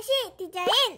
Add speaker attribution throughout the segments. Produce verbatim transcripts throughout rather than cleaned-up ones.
Speaker 1: 또르시 디자인!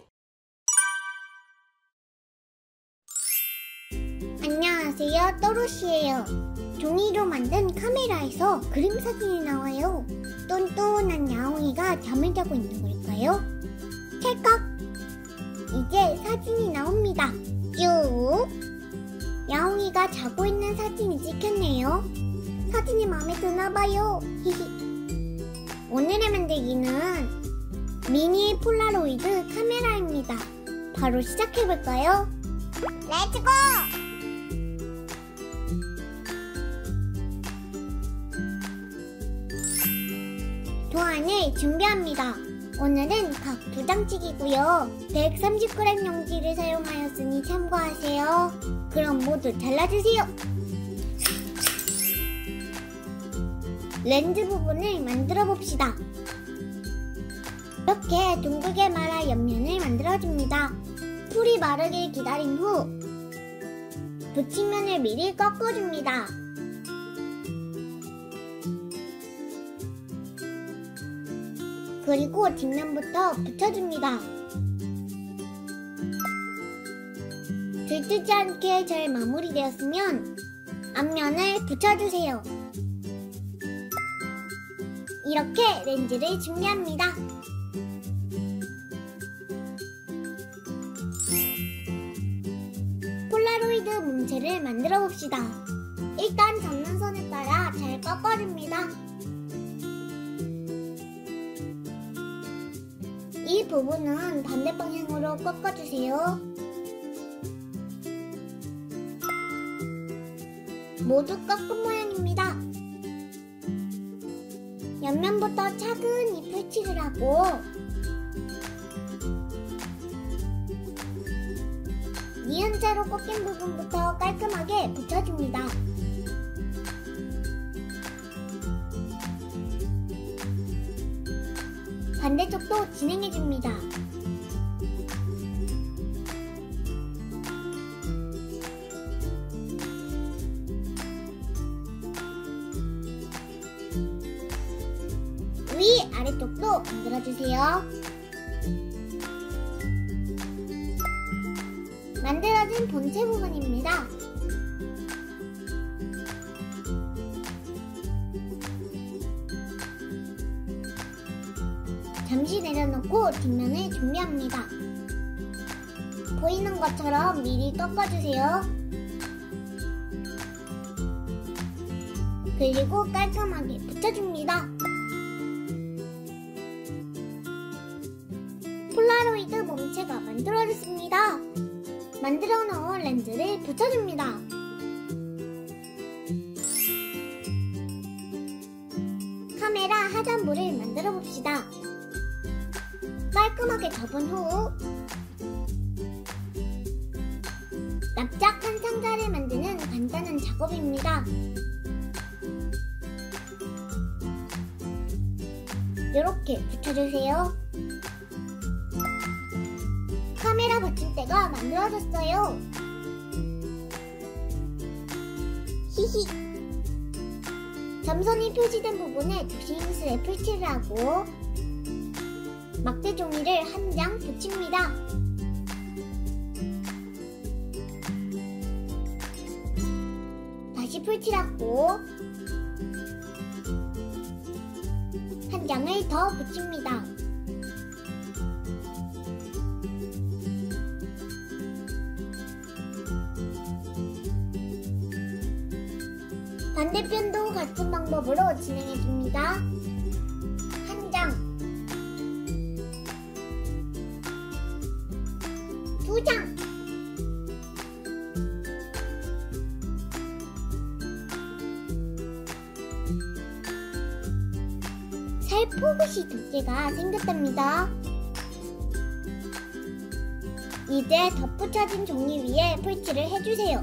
Speaker 1: 안녕하세요, 또르시예요. 종이로 만든 카메라에서 그림 사진이 나와요. 똔똔한 야옹이가 잠을 자고 있는 걸까요? 찰칵! 이제 사진이 나옵니다. 쭉! 야옹이가 자고 있는 사진이 찍혔네요. 사진이 마음에 드나봐요. 히히. 오늘의 만들기는 미니 폴라로이드 카메라입니다. 바로 시작해볼까요? 렛츠고! 도안을 준비합니다. 오늘은 각 두 장씩이고요. 백삼십 그램 용지를 사용하였으니 참고하세요. 그럼 모두 잘라주세요. 렌즈 부분을 만들어 봅시다. 이렇게 둥글게 말아 옆면을 만들어줍니다. 풀이 마르길 기다린 후 붙임면을 미리 꺾어줍니다. 그리고 뒷면부터 붙여줍니다. 들뜨지 않게 잘 마무리되었으면 앞면을 붙여주세요. 이렇게 렌즈를 준비합니다. 폴라로이드 몸체를 만들어 봅시다. 일단 접는 선에 따라 잘 꺾어줍니다. 이 부분은 반대 방향으로 꺾어주세요. 모두 꺾은 모양입니다. 옆면부터 차근히 풀칠을 하고 니은자로 꺾인 부분부터 깔끔하게 붙여줍니다. 반대쪽도 진행해줍니다. 위, 아래쪽도 만들어주세요. 만들어진 본체 부분입니다. 잠시 내려놓고 뒷면을 준비합니다. 보이는 것처럼 미리 꺾어주세요. 그리고 깔끔하게 붙여줍니다. 폴라로이드 몸체가 만들어졌습니다. 만들어 놓은 렌즈를 붙여줍니다. 카메라 하단부를 만들어 봅시다. 깔끔하게 접은 후 납작한 상자를 만드는 간단한 작업입니다. 이렇게 붙여주세요. 카메라 받침대가 만들어졌어요. 히히. 점선이 표시된 부분에 조심스레 풀칠을 하고 막대 종이를 한 장 붙입니다. 다시 풀칠하고 한 장을 더 붙입니다. 반대편도 같은 방법으로 진행해줍니다. 한 장, 두 장, 살포릇이 두께가 생겼답니다. 이제 덧붙여진 종이 위에 풀칠을 해주세요.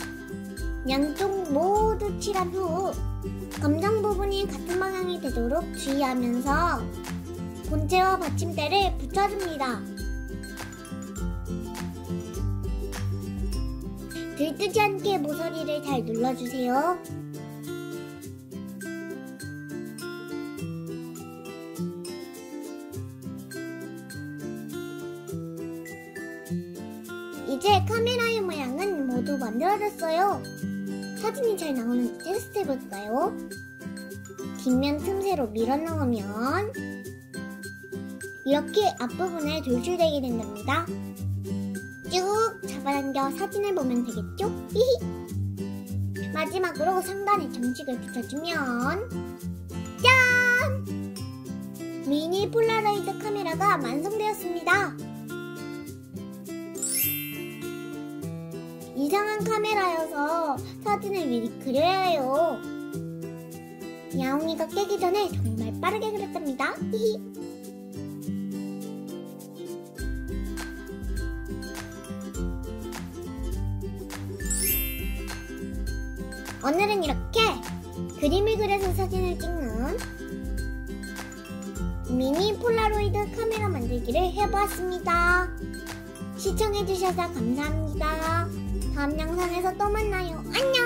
Speaker 1: 양쪽 모두 칠한 후 검정 부분이 같은 방향이 되도록 주의하면서 본체와 받침대를 붙여줍니다. 들뜨지 않게 모서리를 잘 눌러주세요. 이제 카메라의 모양은 모두 만들어졌어요. 사진이 잘 나오는지 테스트 해볼까요? 뒷면 틈새로 밀어 넣으면 이렇게 앞부분에 돌출되게 된답니다. 쭉 잡아당겨 사진을 보면 되겠죠? 히히. 마지막으로 상단에 장식을 붙여주면 짠! 미니 폴라로이드 카메라가 완성되었습니다. 이상한 카메라여서 사진을 미리 그려야 해요. 야옹이가 깨기 전에 정말 빠르게 그렸답니다. 히히. 오늘은 이렇게 그림을 그려서 사진을 찍는 미니 폴라로이드 카메라 만들기를 해보았습니다. 시청해주셔서 감사합니다. 다음 영상에서 또 만나요. 안녕!